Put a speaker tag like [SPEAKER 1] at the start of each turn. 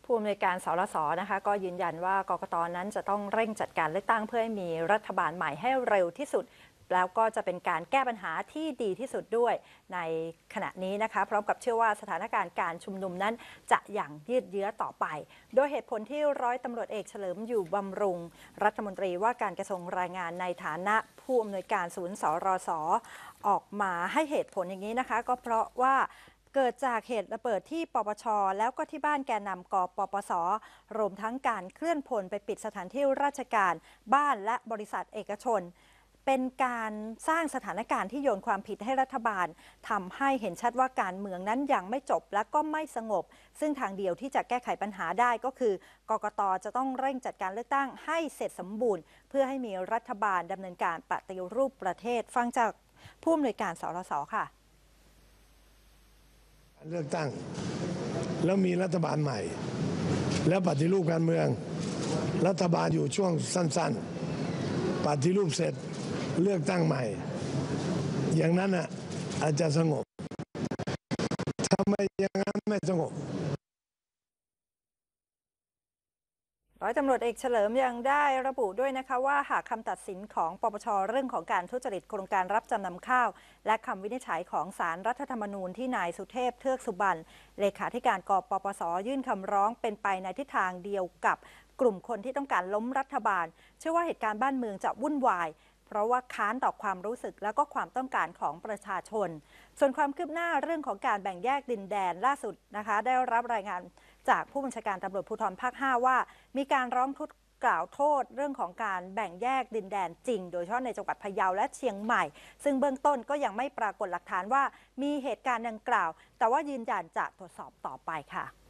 [SPEAKER 1] ผู้อำนวยการสรสนะคะก็ยืนยันว่ากกต.นั้นจะต้องเร่งจัดการเลือกตั้งเพื่อให้มีรัฐบาลใหม่ให้เร็วที่สุดแล้วก็จะเป็นการแก้ปัญหาที่ดีที่สุดด้วยในขณะนี้นะคะพร้อมกับเชื่อว่าสถานการณ์การชุมนุมนั้นจะอย่างยืดเยื้อต่อไปโดยเหตุผลที่ร้อยตำรวจเอกเฉลิมอยู่บำรุงรัฐมนตรีว่าการกระทรวงแรงงานในฐานะผู้อำนวยการศูนย์สรสออกมาให้เหตุผลอย่างนี้นะคะก็เพราะว่าเกิดจากเหตุระเบิดที่ปปช.แล้วก็ที่บ้านแกนนำกปปส.รวมทั้งการเคลื่อนพลไปปิดสถานที่ราชการบ้านและบริษัทเอกชนเป็นการสร้างสถานการณ์ที่โยนความผิดให้รัฐบาลทำให้เห็นชัดว่าการเมืองนั้นยังไม่จบและก็ไม่สงบซึ่งทางเดียวที่จะแก้ไขปัญหาได้ก็คือกกต.จะต้องเร่งจัดการเลือกตั้งให้เสร็จสมบูรณ์เพื่อให้มีรัฐบาลดำเนินการปฏิรูปประเทศฟังจากผู้อำนวยการสรส.ค่ะ
[SPEAKER 2] เลือกตั้งแล้วมีรัฐบาลใหม่แล้วปฏิรูปการเมืองรัฐบาลอยู่ช่วงสั้นๆปฏิรูปเสร็จเลือกตั้งใหม่อย่างนั้นอาจจะสงบถ้าไม่อย่างนั้นไม่สงบ
[SPEAKER 1] ร้อยตำรวจเอกเฉลิมยังได้ระบุด้วยนะคะว่าหากคำตัดสินของปปช.เรื่องของการทุจริตโครงการรับจำนำข้าวและคำวินิจฉัยของศาลรัฐธรรมนูญที่นายสุเทพเทือกสุบรรณเลขาธิการกปปส.ยื่นคำร้องเป็นไปในทิศทางเดียวกับกลุ่มคนที่ต้องการล้มรัฐบาลเชื่อว่าเหตุการณ์บ้านเมืองจะวุ่นวายเพราะว่าค้านต่อความรู้สึกและก็ความต้องการของประชาชนส่วนความคืบหน้าเรื่องของการแบ่งแยกดินแดนล่าสุดนะคะได้รับรายงานจากผู้บัญชาการตำรวจภูธรภาค 5ว่ามีการร้องทุกข์กล่าวโทษเรื่องของการแบ่งแยกดินแดนจริงโดยเฉพาะในจังหวัดพะเยาและเชียงใหม่ซึ่งเบื้องต้นก็ยังไม่ปรากฏหลักฐานว่ามีเหตุการณ์ดังกล่าวแต่ว่ายืนยันจะตรวจสอบต่อไปค่ะ